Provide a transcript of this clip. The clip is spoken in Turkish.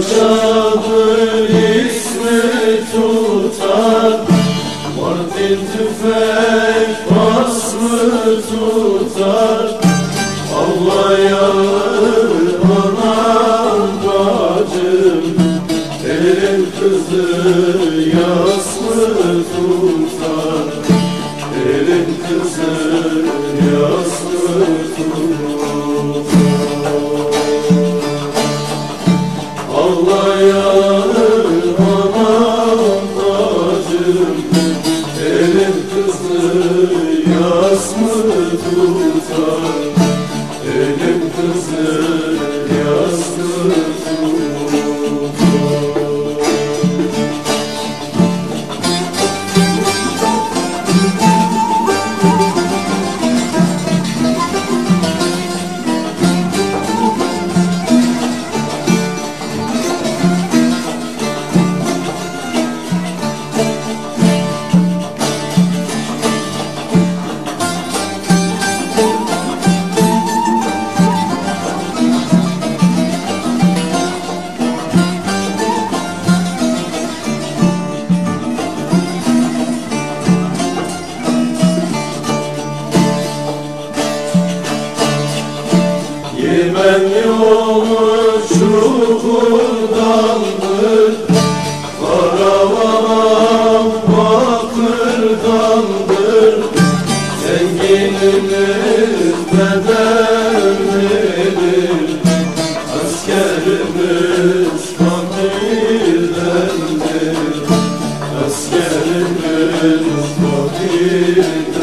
Yaşadı ismi tutar, Mardin tüfek baslı tutar. Allah yar anam bacım, elin kızı yaslı tutar, elin kızı yaslı tutar. Allah yar anam bacım, elin kızı yaslı tutar, elin kızı yaslı tutar. Yemen yolu çukurdandır, karavan bakırdandır. Zenginimiz bedellidir, askerimiz fakirdendir, askerimiz fakirdendir.